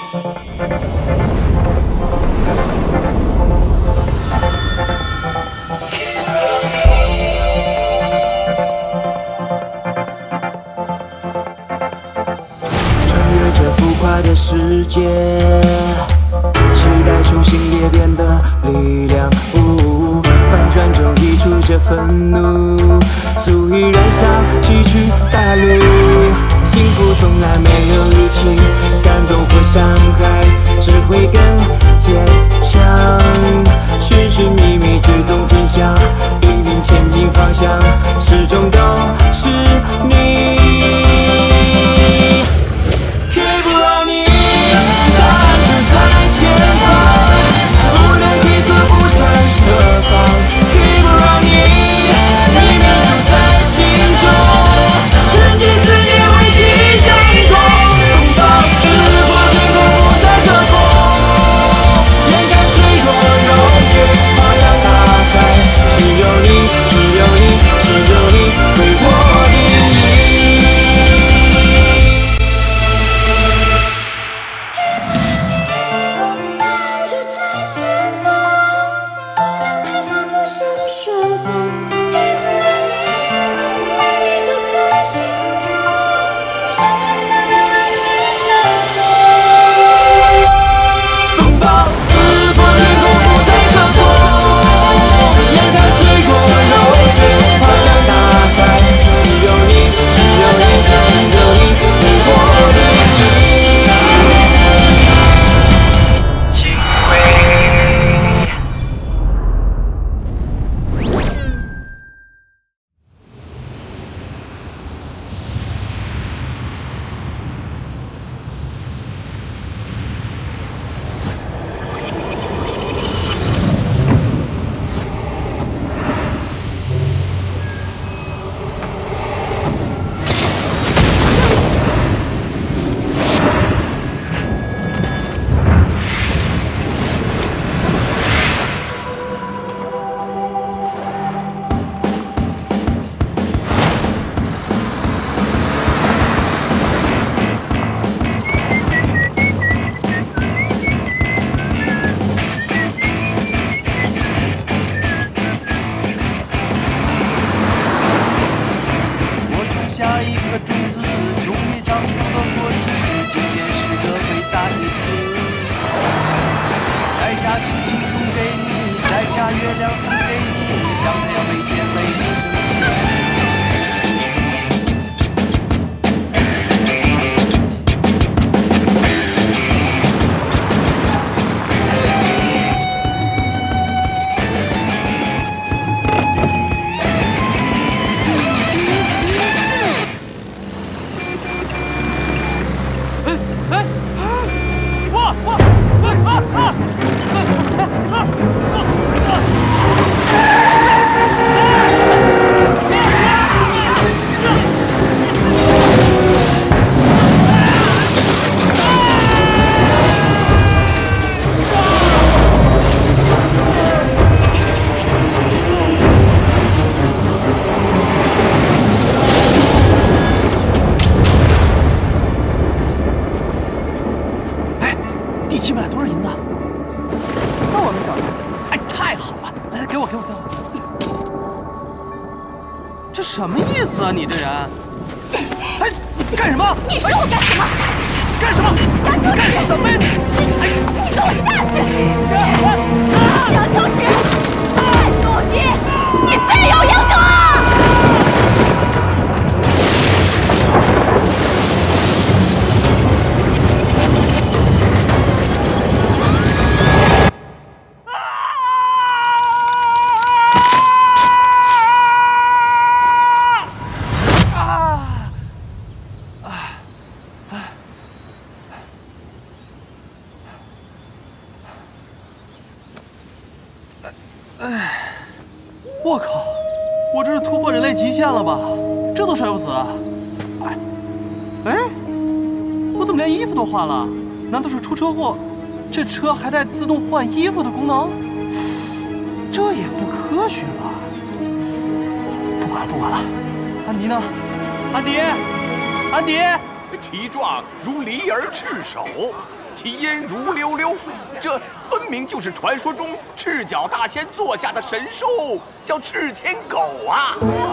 的世界，期待重新裂变的力量，反转中溢出这愤怒，足以燃烧崎岖大路。幸福从来没有日期，感动或伤害只会更坚强。寻寻觅觅之中真相，引领前进方向，始终都是你。 设防，可以不让你秘密就在心中，沉浸思念为记相同，拥抱撕破天空不再可控，眼看脆弱融碎，好想打开，只有你，只有你，只有你为我定义。 什么意思啊，你这人！哎，你干什么？ 你说我干什么？ 干什么？ 杨秋干什么呀？ 哎，你给我下去！杨秋直，太祖你，你罪有应得！ 我靠！我这是突破人类极限了吧？这都摔不死啊！哎，我怎么连衣服都换了？难道是出车祸？这车还带自动换衣服的功能？这也不科学吧？不管了，安迪呢？安迪， 其状如离而赤手，其音如溜溜，这分明就是传说中赤脚大仙座下的神兽，叫赤天狗啊！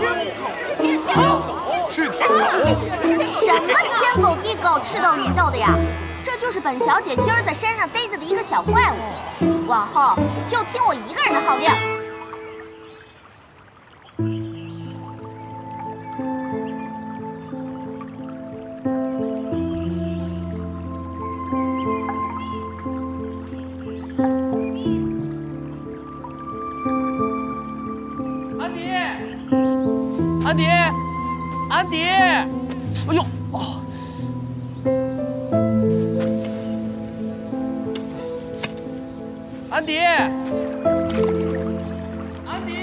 赤天狗？ 什么天狗地狗赤斗云斗的呀？这就是本小姐今儿在山上逮着的一个小怪物，往后就听我一个人的号令。 安迪，安迪，哎呦，哦，安迪，安迪，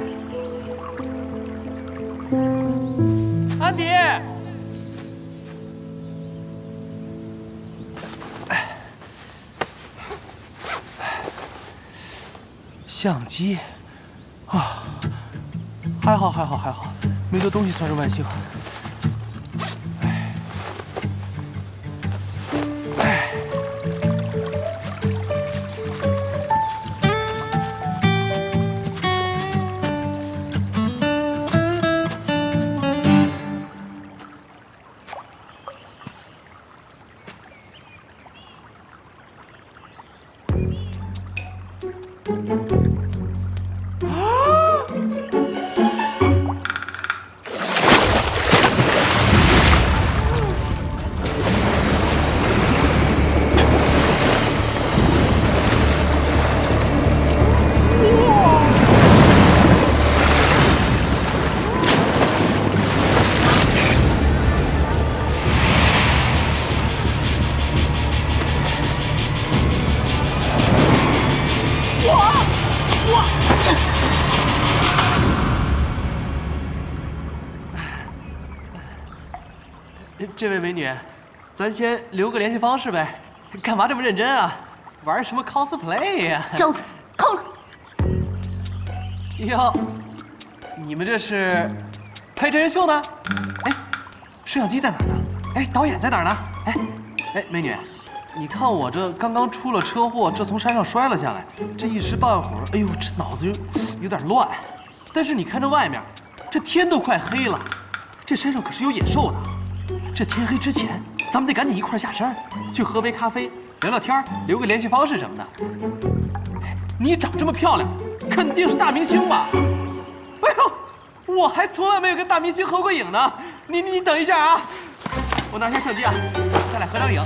安迪，相机，啊，还好，还好，还好。 没得东西算是万幸。哎，这位美女，咱先留个联系方式呗。干嘛这么认真啊？玩什么 cosplay 呀？ 周子，扣了。 哟，你们这是拍真人秀呢？哎，摄像机在哪儿呢？哎，导演在哪儿呢？哎，美女，你看我这刚刚出了车祸，这从山上摔了下来，这一时半会儿，哎呦，这脑子有点乱。但是你看这外面，这天都快黑了，这山上可是有野兽的。 这天黑之前，咱们得赶紧一块下山，去喝杯咖啡，聊聊天，留个联系方式什么的。你长这么漂亮，肯定是大明星吧？哎呦，我还从来没有跟大明星合过影呢。你等一下啊，我拿下相机啊，咱俩合张影。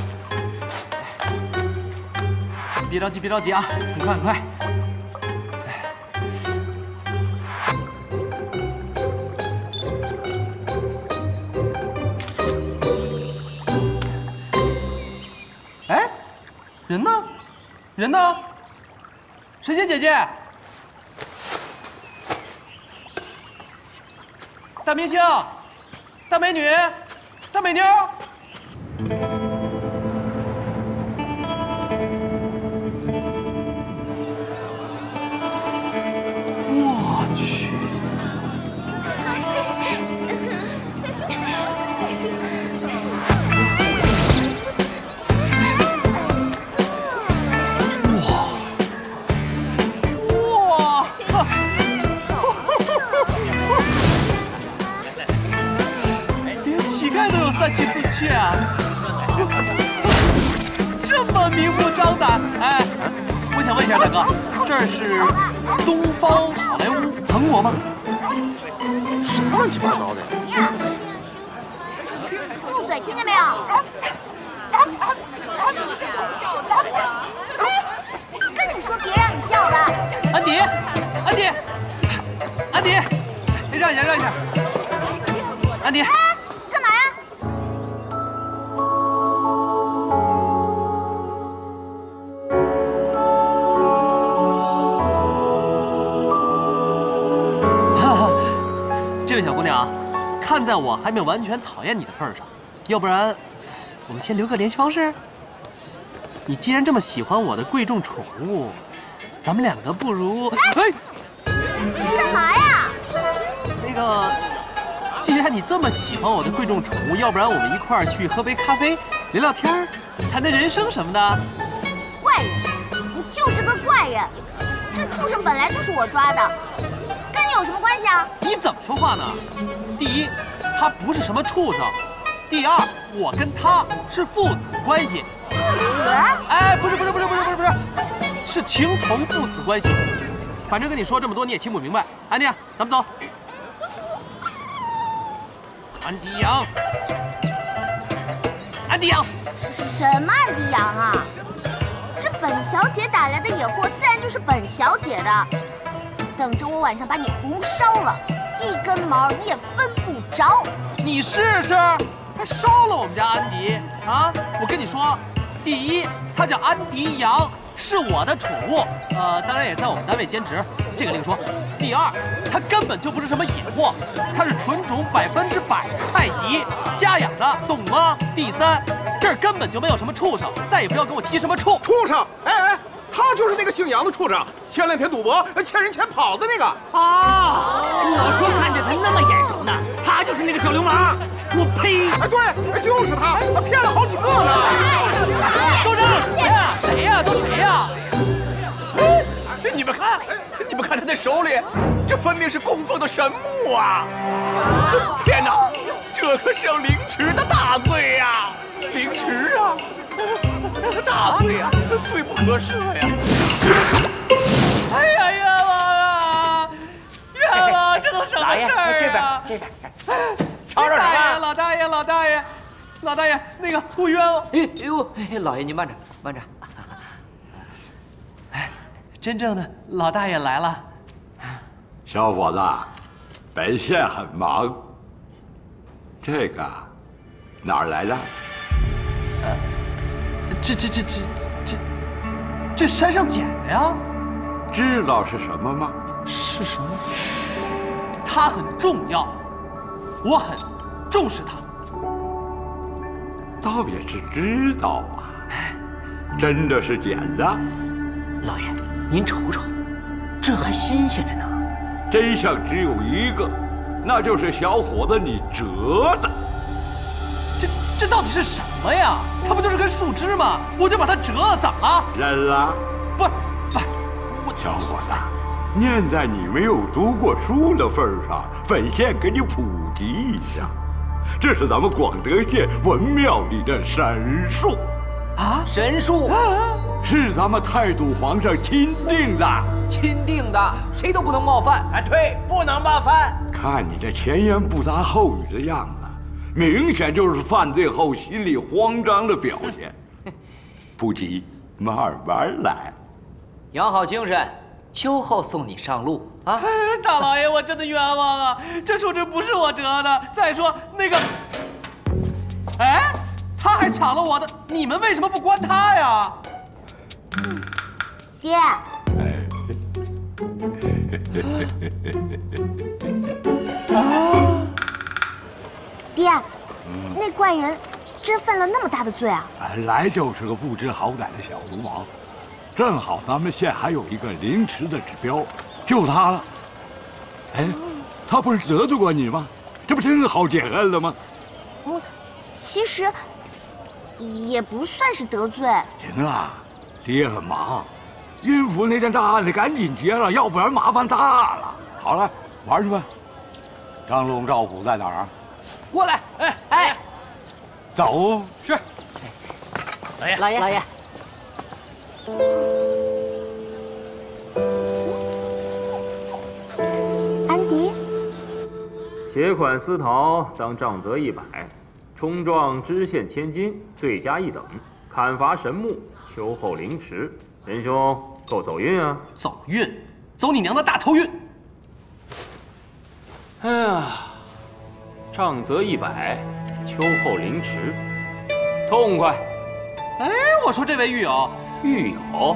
别着急，别着急啊，很快很快。 人呢？人呢？神仙姐姐，大明星，大美女，大美妞。我去！3妻4妾啊，这么明目张胆！哎，我想问一下大哥，这是东方好莱坞韩国吗？ 什么乱七八糟的呀！ 住嘴，听见没有？跟你说别让你叫了。 安迪，安迪，安迪，让一下，让一下，安迪。 这位小姑娘，看在我还没有完全讨厌你的份上，要不然我们先留个联系方式。你既然这么喜欢我的贵重宠物，咱们两个不如……哎， 干嘛呀？ 那个，既然你你这么喜欢我的贵重宠物，要不然我们一块儿去喝杯咖啡，聊聊天儿，谈谈人生什么的。 怪人，你就是个怪人！这畜生本来就是我抓的，跟你有什么关系啊？ 你怎么说话呢？第一，他不是什么畜生；第二，我跟他是父子关系。 父子？ 哎，不是，是情同父子关系。反正跟你说这么多你也听不明白。安迪，咱们走。安迪羊，安迪羊， 什么安迪羊啊？这本小姐打来的野货，自然就是本小姐的。等着我晚上把你红烧了，一根毛你也分不着。 你试试，还烧了我们家安迪啊！我跟你说，第一，他叫安迪羊，是我的宠物，当然也在我们单位兼职，这个另说。第二，它根本就不是什么野货，它是纯种100%泰迪家养的，懂吗？第三，这儿根本就没有什么畜生，再也不要跟我提什么畜生！哎，他就是那个姓杨的畜生，前2天赌博欠人钱跑的那个。 啊！我说看着他那么眼熟呢，他就是那个小流氓！我呸！ 哎，对，就是他骗了好几个呢。 都嚷嚷什么呀？谁呀？都谁呀？ 你们看他的手里，这分明是供奉的神木啊！天哪，这可是要凌迟的大罪呀！凌迟啊！大罪呀，罪不可赦呀！ 哎呀，冤枉啊！冤枉，这都什么事儿啊？ 这边，吵什么？ 老大爷，那个不冤枉。 老爷您慢着。 哎，真正的老大爷来了。 小伙子，本县很忙。这个哪儿来的？ 这山上捡的呀。 知道是什么吗？ 是什么？它很重要，我很重视它。 倒也是知道啊。真的是捡的？ 老爷，您瞅瞅，这还新鲜着呢。 真相只有一个，那就是小伙子你折的。 这到底是什么呀？它不就是根树枝吗？我就把它折了，怎么了？ 认了？ 不是， 小伙子，念在你没有读过书的份上，本县给你普及一下，这是咱们广德县文庙里的神树。 啊，神树？ 是咱们太祖皇上钦定的。 钦定的，谁都不能冒犯。 哎，对，不能冒犯。 看你这前言不搭后语的样子，明显就是犯罪后心里慌张的表现。不急，慢慢来。 养好精神，秋后送你上路啊！ 大老爷，我真的冤枉啊！这树枝不是我折的。再说那个，哎，他还抢了我的，你们为什么不关他呀？ 爹。爹，那怪人真犯了那么大的罪啊！ 本来就是个不知好歹的小流氓，正好咱们县还有一个凌迟的指标，就他了。哎，他不是得罪过你吗？这不真好解恨了吗？ 其实也不算是得罪。 行了，爹很忙，阴府那件大案得赶紧结了，要不然麻烦大了。好了，玩去吧。张龙、赵虎在哪儿？ 过来！哎， 走。 是。 老爷。 安迪， 携款私逃，当杖责100；冲撞知县千金，罪加1等，砍伐神木，秋后凌迟。仁兄，够走运啊！ 走运，走你娘的大头运！ 哎呀，杖责100，秋后凌迟，痛快！ 哎，我说这位狱友， 狱友，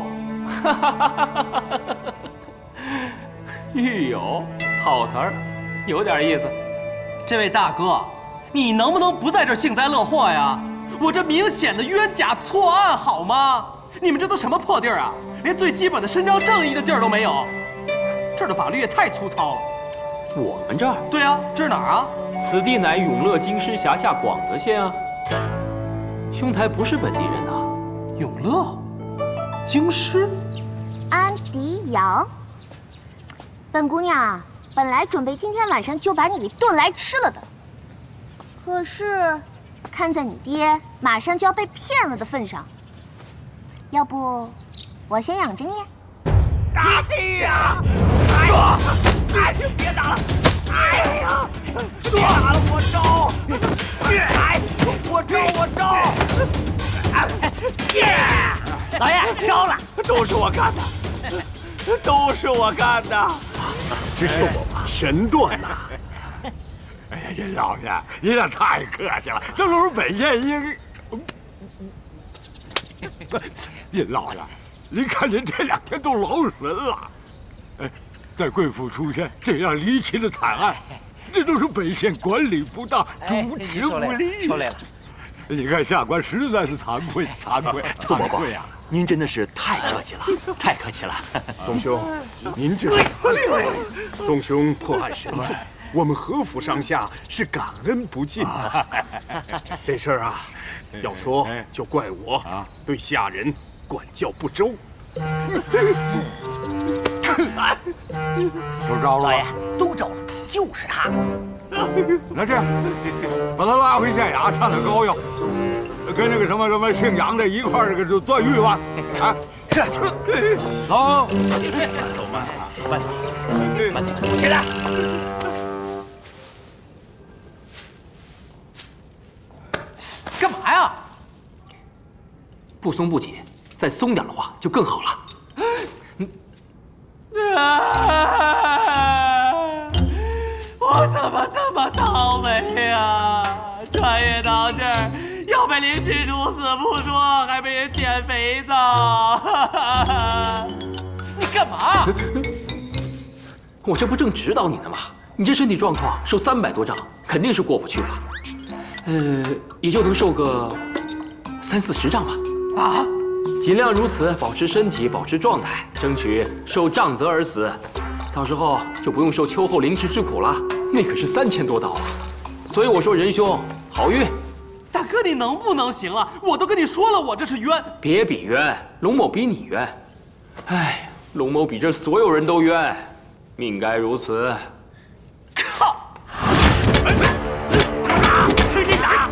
狱友，好词儿，有点意思。 这位大哥，你能不能不在这儿幸灾乐祸呀？我这明显的冤假错案，好吗？你们这都什么破地儿啊？连最基本的伸张正义的地儿都没有，这儿的法律也太粗糙了。 我们这儿？ 对啊，这是哪儿啊？ 此地乃永乐京师辖下广德县啊。兄台不是本地人呐？ 永乐，京师， 安迪阳。本姑娘啊，本来准备今天晚上就把你给炖来吃了的，可是看在你爹马上就要被骗了的份上，要不我先养着你。 大弟呀！说，哎，别打了！哎呀，说打了我招！哎，我招！ 老爷招了， 都是我干的，都是我干的， 这是神盾呐！ 哎呀，任老爷，您也太客气了，这都是本县应。任老爷，您看您这2天都劳神了。哎，在贵府出现这样离奇的惨案，这都是本县管理不当、主持不力。 受累了。 你看下官实在是惭愧啊！ 您真的是太客气了，太客气了。 宗兄，您这宗兄破案神速，我们何府上下是感恩不尽啊。这事儿啊，要说就怪我对下人管教不周。 都招了， 老爷都招了，就是他。 那这样，把他拉回县衙上点膏药，跟那个什么姓杨的一块儿这个断狱吧。啊， 是。 走， 走慢走。 起来。 干嘛呀？ 不松不紧，再松点的话就更好了。 我怎么这么倒霉呀？穿越到这儿，要被凌迟处死不说，还被人捡肥皂。你干嘛？ 我这不正指导你呢吗？你这身体状况，受300多杖肯定是过不去了。也就能受个30-40杖吧。 啊！ 尽量如此，保持身体，保持状态，争取受杖责而死。到时候就不用受秋后凌迟之苦了，那可是3000多刀啊！所以我说仁兄好运。 大哥，你能不能行啊？我都跟你说了，我这是冤。 别比冤，龙某比你冤。哎，龙某比这所有人都冤，命该如此。 靠！ 使劲打！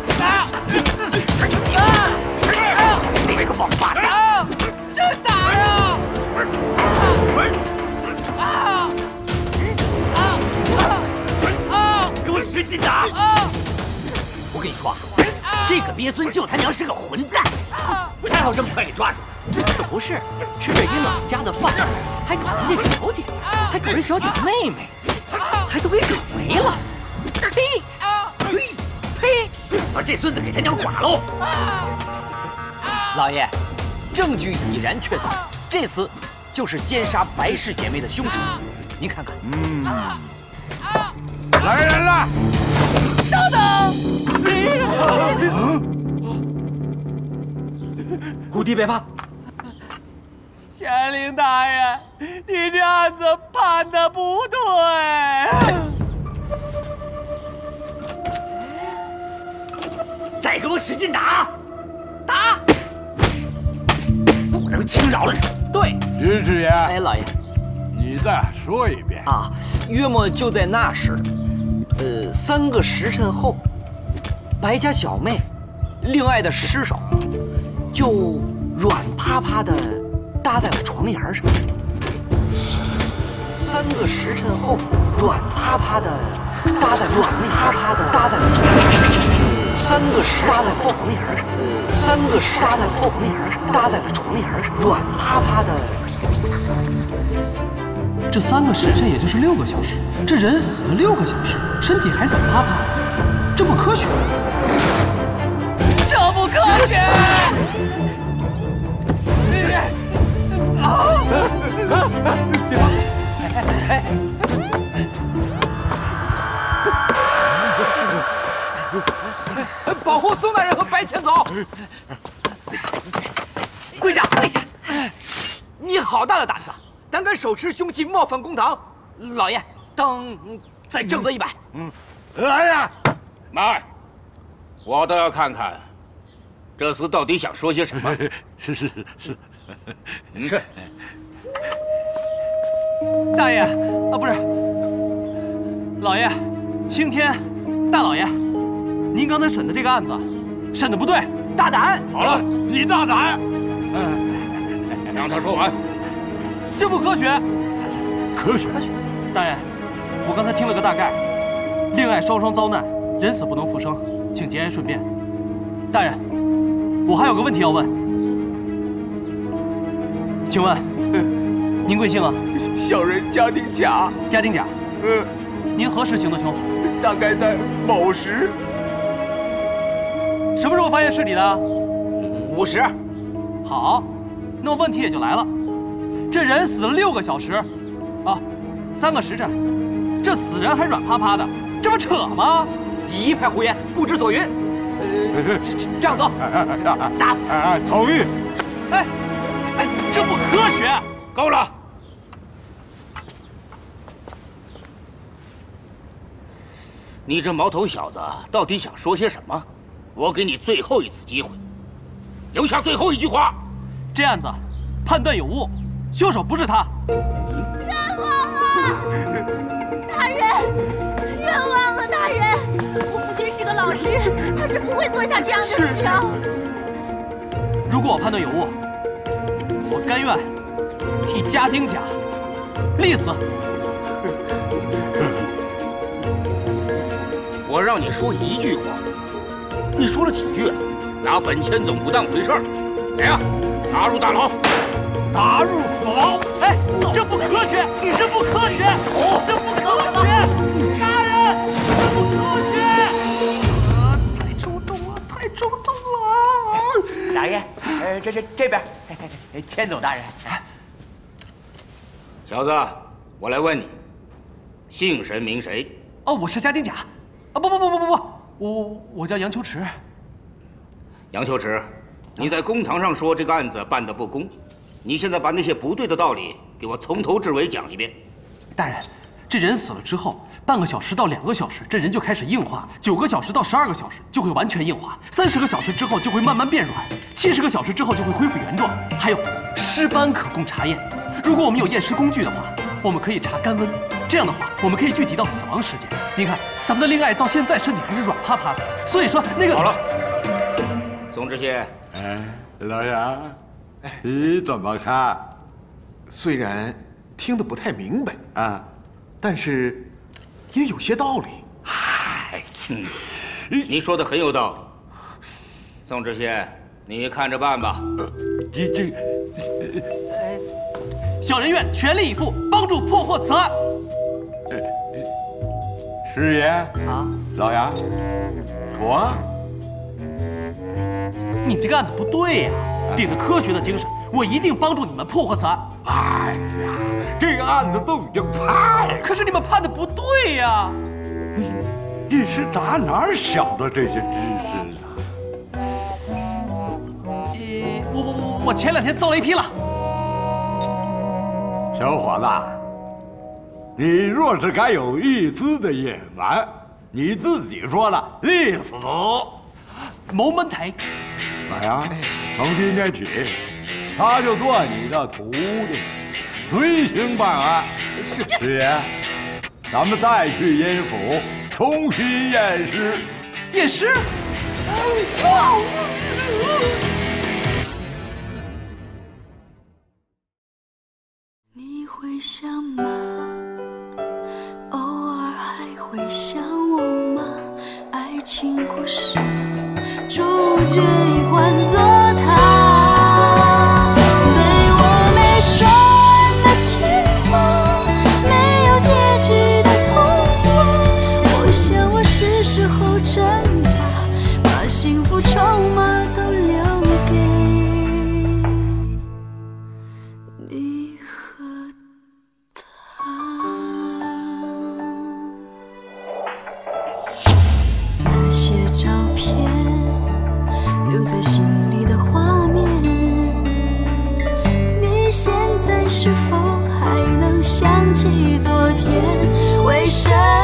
你个王八蛋！ 真打呀！ 给我使劲打！我跟你说，这个鳖孙舅他娘是个混蛋，还好这么快给抓住。不是，吃着一老家的饭，还搞人家小姐，还搞人小姐的妹妹，还都给搞没了。呸！把这孙子给他娘剐喽！ 老爷，证据已然确凿，这厮就是奸杀白氏姐妹的凶手。您看看， 来人了！ 等等， 虎弟别怕， 县令大人，你这案子判的不对。 再给我使劲打！打！不能轻饶了他。对， 徐师爷， 哎，老爷你再说一遍啊，约莫就在那时，3个时辰后，白家小妹另爱的尸首就软趴趴的搭在了床沿上。3个时辰后，软趴趴的搭在床沿上。搭在了床沿上。3个时搭在床沿上，3个时搭在床沿上，搭在了床沿上，软趴趴的。 这3个时辰也就是6个小时，这人死了6个小时，身体还软趴趴，这不科学，这不科学！ 保护宋大人和白千总！跪下，跪下！你好大的胆子，胆敢手持凶器冒犯公堂！老爷，当再正责100。 来呀！ 慢，我倒要看看，这厮到底想说些什么。 是。 是。 大爷啊，不是，老爷，青天，大老爷，您刚才审的这个案子，审的不对，大胆！ 好了，你大胆！ 让他说完。 这不科学。 科学。 大爷，我刚才听了个大概，恋爱双双遭难，人死不能复生，请节哀顺变。大人，我还有个问题要问，请问您贵姓啊？ 小人家丁甲。 家丁甲。您何时行的凶？ 大概在某时。 什么时候发现尸体的 ？5时。 好，那么问题也就来了，这人死了6个小时，啊，3个时辰，这死人还软趴趴的，这不扯吗？ 一派胡言，不知所云。这样走，打死！ 同意。 哎，这不科学！ 够了！你这毛头小子到底想说些什么？我给你最后一次机会，留下最后一句话。 这案子判断有误，凶手不是他。 冤枉啊！大人，冤枉啊！大人，我夫君是个老实人，他是不会做下这样的事的。 如果我判断有误，我甘愿替家丁甲立死。 我让你说1句话，你说了几句啊？拿本千总不当回事儿。来呀，打入大牢， 打入死牢！ 哎，这不科学！你这不科学！这不科学！大人，这不科学！太周重了，太周重了！ 大爷，这边，千总大人。 小子，我来问你，姓神名谁？ 哦，我是家丁甲。啊，不，我叫杨秋池。 杨秋池，你在公堂上说这个案子办得不公，你现在把那些不对的道理给我从头至尾讲一遍。 大人，这人死了之后，半个小时到2个小时，这人就开始硬化；9个小时到12个小时就会完全硬化；30个小时之后就会慢慢变软；70个小时之后就会恢复原状。还有，尸斑可供查验。如果我们有验尸工具的话，我们可以查肝温。这样的话，我们可以具体到死亡时间。您看，咱们的恋爱到现在身体还是软趴趴的，所以说那个…… 好了，宋知县。 老杨，你怎么看？ 虽然听得不太明白啊， 但是也有些道理。 你说的很有道理。宋知县，你看着办吧。 小人愿全力以赴，帮助破获此案。 师爷啊，老杨，说， 你这个案子不对呀！秉着科学的精神，我一定帮助你们破获此案。 哎呀，这个案子都已经判了， 可是你们判的不对呀！ 你是打哪儿晓得这些知识啊？ 我前2天遭雷劈了。 小伙子，你若是敢有一丝的隐瞒，你自己说了，立死。 谋门台。 老杨，从今天起，他就做你的徒弟，随行办案。 是师爷，咱们再去阴府重新验尸。 验尸？ 你会想吗？偶尔还会想我吗？爱情故事主角已换作他，对我没说完的情话，没有结局的童话。我想我是时候蒸发，把幸福筹码都留给你和他。那些照片留在心里的画面，你现在是否还能想起昨天？为什么